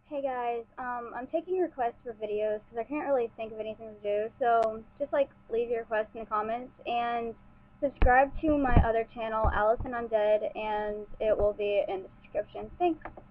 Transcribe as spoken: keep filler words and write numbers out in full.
Hey guys, um, I'm taking requests for videos because I can't really think of anything to do, so just like leave your requests in the comments and subscribe to my other channel, Allison Undead, and it will be in the description. Thanks!